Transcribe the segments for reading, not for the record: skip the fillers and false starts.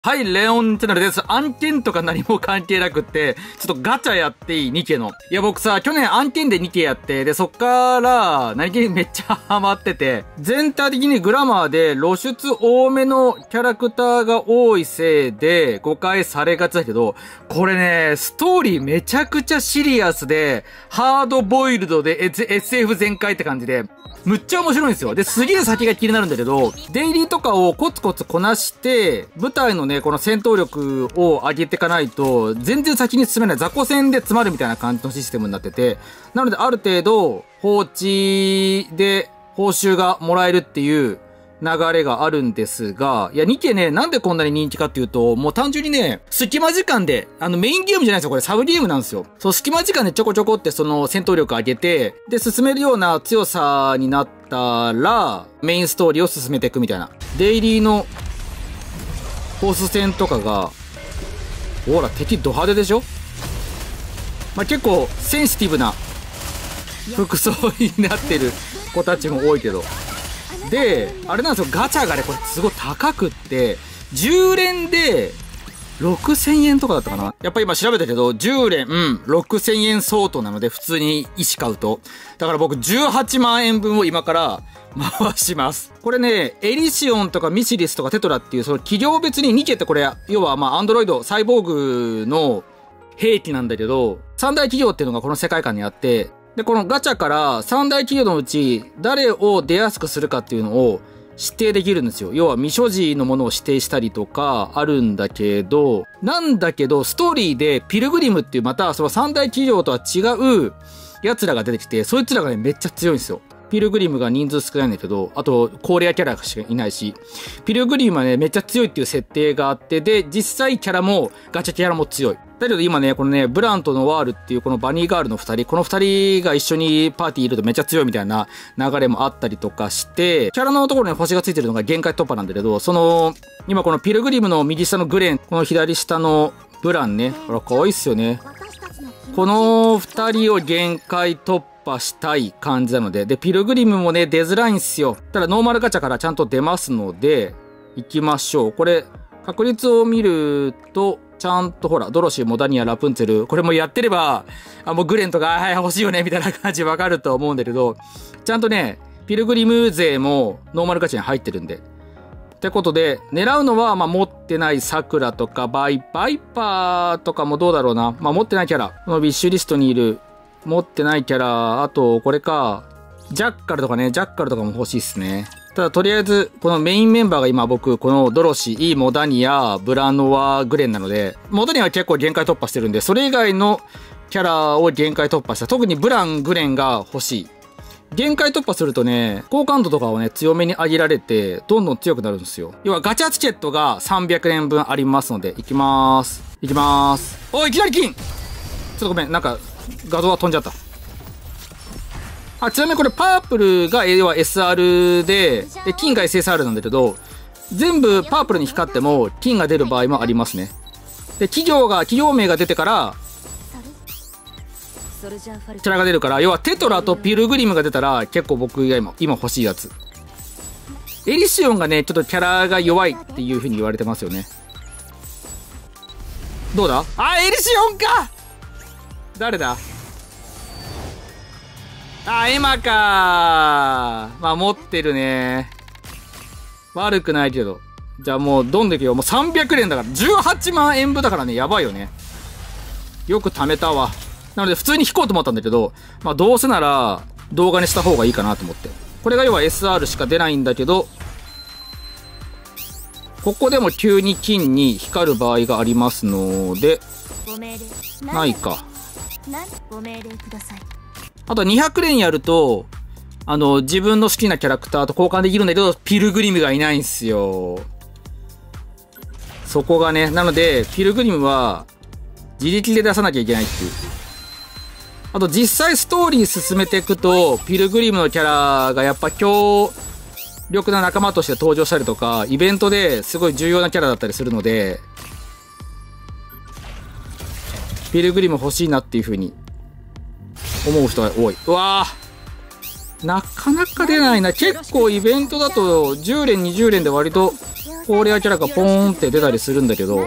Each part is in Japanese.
はい、レオンチャンネルです。案件とか何も関係なくって、ちょっとガチャやっていい ?2 期の。いや、僕さ、去年案件で2期やって、で、そっから、何気にめっちゃハマってて、全体的にグラマーで露出多めのキャラクターが多いせいで誤解されがちだけど、これね、ストーリーめちゃくちゃシリアスで、ハードボイルドで、SF 全開って感じで、むっちゃ面白いんですよ。で、すげえ先が気になるんだけど、デイリーとかをコツコツこなして、舞台のね、この戦闘力を上げていかないと、全然先に進めない。雑魚戦で詰まるみたいな感じのシステムになってて、なのである程度、放置で報酬がもらえるっていう流れがあるんですが、いや、ニケね、なんでこんなに人気かっていうと、もう単純にね、隙間時間で、メインゲームじゃないですよ、これサブゲームなんですよ。そう、隙間時間でちょこちょこってその戦闘力上げて、で、進めるような強さになったら、メインストーリーを進めていくみたいな。デイリーの、ボス戦とかが、ほら、敵ド派手でしょ？まあ、結構、センシティブな、服装になってる子たちも多いけど。で、あれなんですよ、ガチャがね、これすごい高くって、10連で6000円とかだったかな。やっぱり今調べたけど、10連、6000円相当なので、普通に石買うと。だから僕18万円分を今から回します。これね、エリシオンとかミシリスとかテトラっていう、その企業別にニケってこれ、要はアンドロイド、サイボーグの兵器なんだけど、三大企業っていうのがこの世界観にあって、で、このガチャから三大企業のうち誰を出やすくするかっていうのを指定できるんですよ。要は未所持のものを指定したりとかあるんだけど、なんだけど、ストーリーでピルグリムっていうまたその三大企業とは違う奴らが出てきて、そいつらがね、めっちゃ強いんですよ。ピルグリムが人数少ないんだけど、あと、高レアキャラしかいないし、ピルグリムはね、めっちゃ強いっていう設定があって、で、実際キャラも、ガチャキャラも強い。だけど今ね、このね、ブランとノワールっていうこのバニーガールの二人、この二人が一緒にパーティーいるとめっちゃ強いみたいな流れもあったりとかして、キャラのところに星がついてるのが限界突破なんだけど、今このピルグリムの右下のグレン、この左下のブランね、ほら、可愛いっすよね。この二人を限界突破したい感じなので、で、ピルグリムもね、出づらいんすよ。ただノーマルガチャからちゃんと出ますので、行きましょう。これ、確率を見ると、ちゃんとほら、ドロシー、モダニア、ラプンツェル、これもやってれば、もうグレンとか、はい、欲しいよね、みたいな感じわかると思うんだけど、ちゃんとね、ピルグリム勢もノーマルガチャに入ってるんで。ってことで、狙うのは、持ってない桜とか、バイパーとかもどうだろうな。持ってないキャラ。このビッシュリストにいる、持ってないキャラ、あと、これか、ジャッカルとかね、ジャッカルとかも欲しいっすね。ただ、とりあえず、このメインメンバーが今僕、このドロシー、モダニア、ブラノワ、グレンなので、モダニアは結構限界突破してるんで、それ以外のキャラを限界突破した。特にブラン、グレンが欲しい。限界突破するとね、好感度とかをね、強めに上げられて、どんどん強くなるんですよ。要はガチャチケットが300円分ありますので、行きまーす。行きまーす。おい、いきなり金！ちょっとごめん、なんか、画像が飛んじゃった。ちなみにこれパープルが要は SR で、金が SSR なんだけど、全部パープルに光っても金が出る場合もありますね。で、企業名が出てから、キャラが出るから、要はテトラとピルグリムが出たら結構僕が今欲しいやつ。エリシオンがね、ちょっとキャラが弱いっていう風に言われてますよね。どうだ？エリシオンか！誰だ？エマかー。持ってるね。悪くないけど。じゃあもう、どんでけよ。もう300連だから。18万円分だからね、やばいよね。よく貯めたわ。なので、普通に引こうと思ったんだけど、どうせなら、動画にした方がいいかなと思って。これが要は SR しか出ないんだけど、ここでも急に金に光る場合がありますので、ないか。あと200連やると、自分の好きなキャラクターと交換できるんだけど、ピルグリムがいないんすよ。そこがね。なので、ピルグリムは、自力で出さなきゃいけないっていう。あと、実際ストーリー進めていくと、ピルグリムのキャラがやっぱ強力な仲間として登場したりとか、イベントですごい重要なキャラだったりするので、ピルグリム欲しいなっていう風に思う人が多い。うわなかなか出ないな。結構イベントだと10連20連で割と高レアキャラがポーンって出たりするんだけど、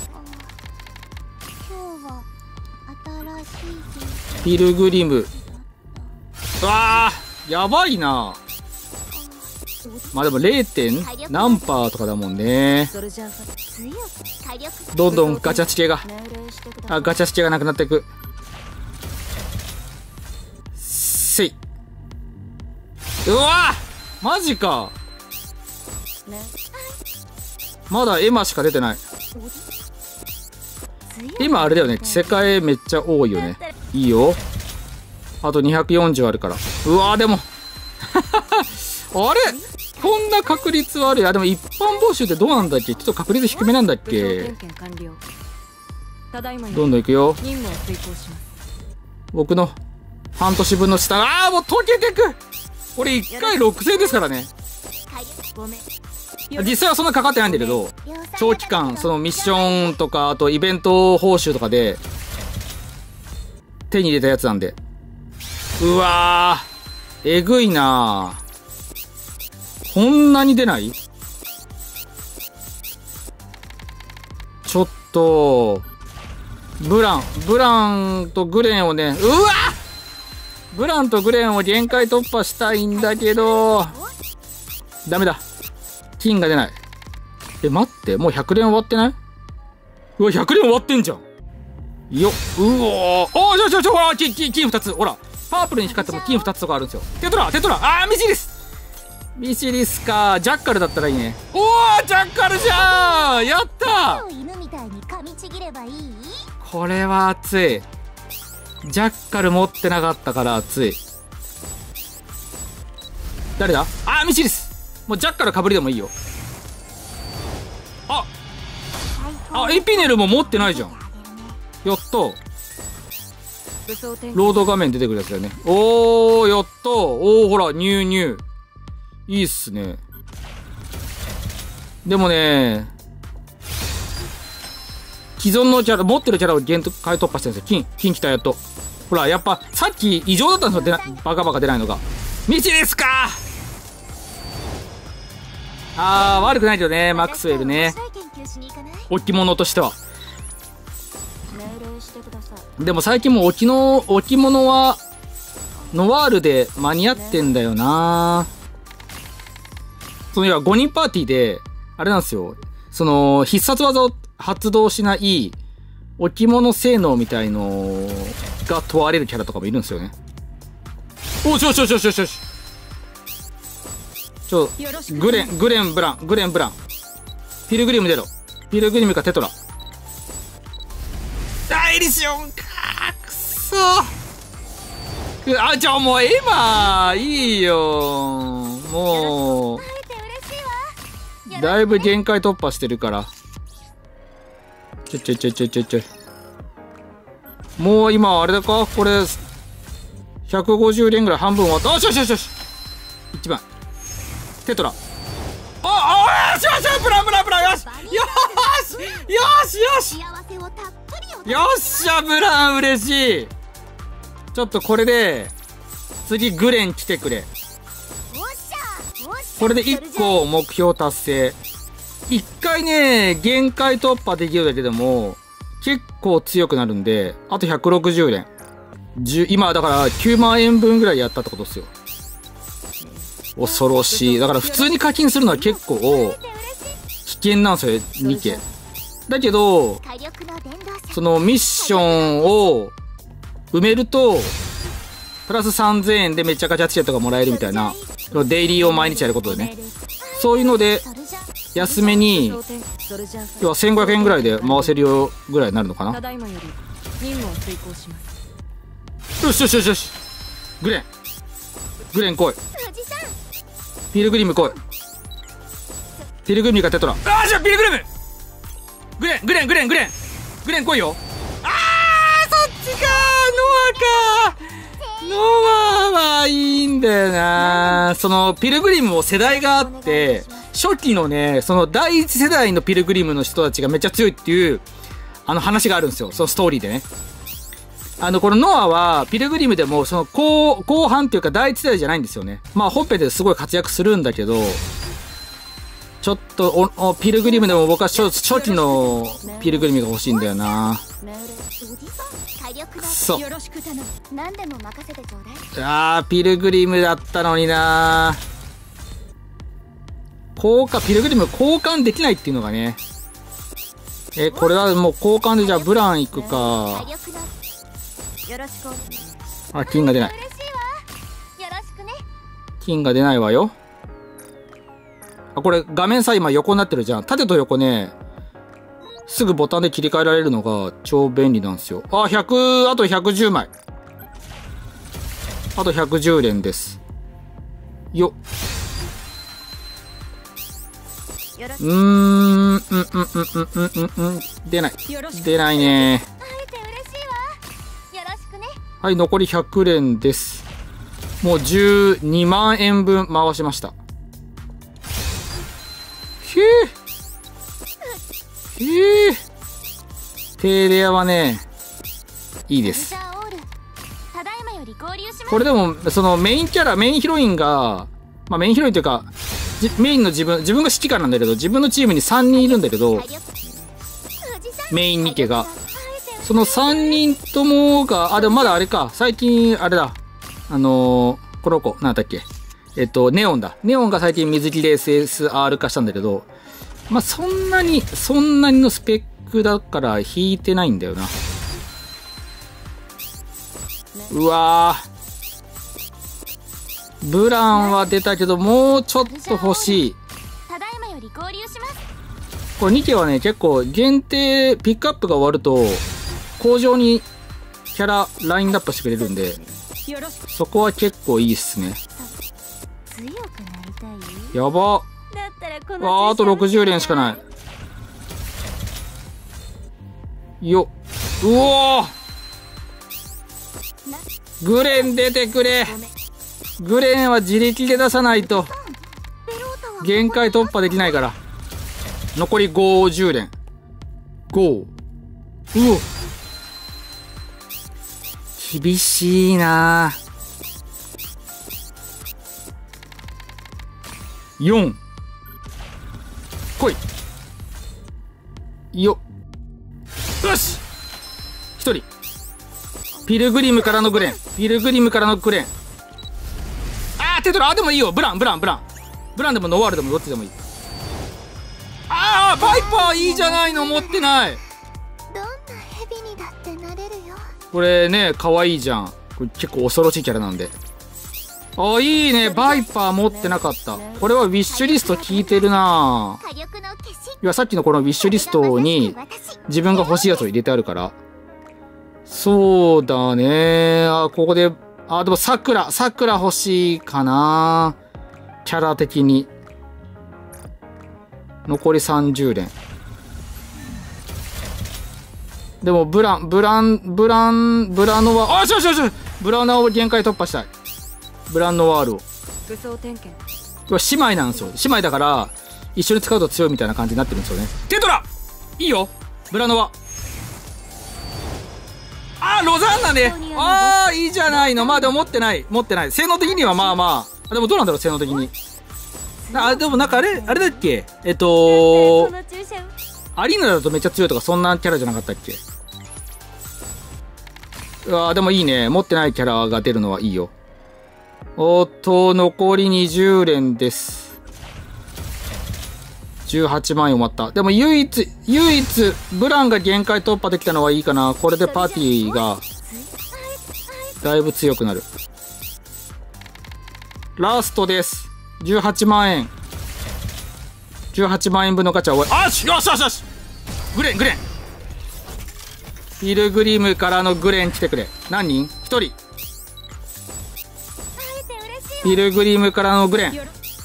ピルグリム、うわーやばいな。まあでも 0. 点何パーとかだもんね。どんどんガチャチ系がガチャチ系がなくなっていく。せい、うわーマジか。まだエマしか出てない。今あれだよね、世界めっちゃ多いよね。いいよ、あと240あるから。うわーでもあれこんな確率はある。あでも一般募集ってどうなんだっけ。ちょっと確率低めなんだっけ。どんどんいくよ。僕の半年分の下、ああもう溶けてく。これ1回6000ですからね。実際はそんなかかってないんだけど、長期間そのミッションとかあとイベント報酬とかで手に入れたやつなんで。うわーえぐいなー。こんなに出ない？ちょっとブランとグレンをね、うわブランとグレンを限界突破したいんだけどダメだ、金が出ない。待って、もう100連終わってない？うわ100連終わってんじゃんよ。うおー、おー金2つ、ほらパープルに光っても金2つとかあるんですよ。テトラあーミシリスか。ジャッカルだったらいいね。おージャッカルじゃん、やったこれは熱い。ジャッカル持ってなかったから熱い。誰だ。あミシリス。もうジャッカルかぶりでもいいよ。エピネルも持ってないじゃん。やったロード画面出てくるやつだよね。おーやった。おーほらニューいいっすね。でもね、既存のキャラ持ってるキャラを限界突破してるんですよ。金来たやっと。ほらやっぱさっき異常だったんですよ。バカ出ないのが。ミチですか。悪くないけどね、マックスウェルね、置物としては。でも最近も置物はノワールで間に合ってんだよな。その要は5人パーティーであれなんですよ、その必殺技を発動しない置物性能みたいのが問われるキャラとかもいるんですよね。おしグレンブランピルグリム出ろ。ピルグリムかテトラ。エリシオンかくそじゃあもうエマいいよ。もうだいぶ限界突破してるから。ちょいもう今あれだか、これ150連ぐらい半分終わった。よし1番テトラ。よしブラよっしゃブラン嬉しい。ちょっとこれで次グレン来てくれ。これで1個目標達成。1回ね限界突破できるだけでも結構強くなるんで、あと160連今だから9万円分ぐらいやったってことですよ。恐ろしい。だから普通に課金するのは結構危険なんですよ2家だけど、そのミッションを埋めるとプラス3000円でめっちゃガチャチケットがもらえるみたいな、デイリーを毎日やることでね、そういうので安めに要は1500円ぐらいで回せるよぐらいになるのかな。よしグレン来い。ピルグリム来い。ピルグリムかテトラ。じゃあピルグリムグレン来いよ。そっちかノアはいいんだよな。そのピルグリムも世代があって、初期のねその第一世代のピルグリムの人たちがめっちゃ強いっていう話があるんですよ、そのストーリーでね。 このノアは、ピルグリムでも、その、後半っていうか第一世代じゃないんですよね。まあ、ホッペですごい活躍するんだけど、ちょっと、ピルグリムでも僕は初期のピルグリムが欲しいんだよな。くそ。ピルグリムだったのにな。ピルグリム交換できないっていうのがね。これはもう交換でじゃあブラン行くか。あ、金が出ない。金が出ないわよ。あ、これ画面さ、今横になってるじゃん。縦と横ね、すぐボタンで切り替えられるのが超便利なんですよ。あ、あと110枚。あと110連です。よっ。出ない。出ないね。はい、残り100連です。もう12万円分回しました。低レアはね、いいです。これでも、そのメインキャラ、メインヒロインが、まあメインヒロインというか、メインの自分が指揮官なんだけど、自分のチームに3人いるんだけど、メインニケが。その3人ともが、でもまだあれか、最近、あれだ、この子、なんだっけ。ネオンだ。ネオンが最近水着で SSR 化したんだけど、まあ、そんなにのスペックだから引いてないんだよな。うわぁ。ブランは出たけど、もうちょっと欲しい。これ2期はね、結構限定、ピックアップが終わると、工場にキャララインナップしてくれるんで、そこは結構いいっすね。やば。あと60連しかない。よっ。うおー、グレン出てくれ。グレンは自力で出さないと限界突破できないから。残り50連。5。うお、厳しいなぁ。4。来い。よし、1人。ピルグリムからのグレン。ピルグリムからのグレン。テトラ。でもいいよ。ブランでもノワールでもどっちでもいい。バイパーいいじゃないの。持ってない。これね、可愛いじゃん。これ結構恐ろしいキャラなんで。いいね。バイパー持ってなかった。これはウィッシュリスト効いてるなぁ。いや、さっきのこのウィッシュリストに自分が欲しいやつを入れてあるから。そうだね。ここで、でも桜欲しいかな。キャラ的に。残り30連。でも、ブラノワ、よしブラノワを限界突破したい。ブランノワールを。姉妹なんですよ。姉妹だから、一緒に使うと強いみたいな感じになってるんですよね。テトラいいよ。ブラノワ。ロザンナね。いいじゃないの。まあでも持ってない。性能的にはまあまあ。でもどうなんだろう、性能的に。でもなんかあれだっけ、アリーナだとめっちゃ強いとかそんなキャラじゃなかったっけ。でもいいね。持ってないキャラが出るのはいいよ。残り20連です。18万円終わった。でも唯一、ブランが限界突破できたのはいいかな。これでパーティーが、だいぶ強くなる。ラストです。18万円。18万円分のガチャを終え、よしグレンピルグリムからのグレン来てくれ。何人？ 1 人。ピルグリムからのグレン。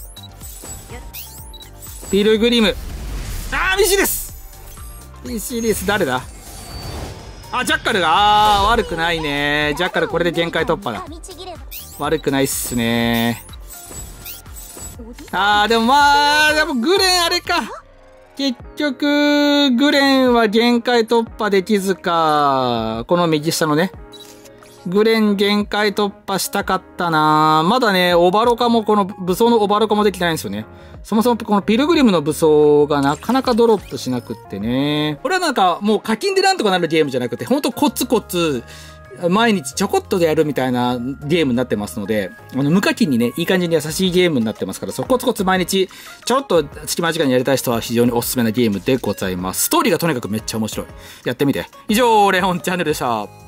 ピルグリム。ビシリス。誰だ？ジャッカルが、悪くないね。ジャッカルこれで限界突破だ。悪くないっすね。でもグレンあれか。結局、グレンは限界突破できずか。この右下のね。 グレン限界突破したかったなまだね、オバロカも、この武装のオバロカもできてないんですよね。そもそもこのピルグリムの武装がなかなかドロップしなくってね。これはなんかもう課金でなんとかなるゲームじゃなくて、ほんとコツコツ、毎日ちょこっとでやるみたいなゲームになってますので、無課金にね、いい感じに優しいゲームになってますから、コツコツ毎日、ちょろっと隙間時間にやりたい人は非常におすすめなゲームでございます。ストーリーがとにかくめっちゃ面白い。やってみて。以上、レオンチャンネルでした。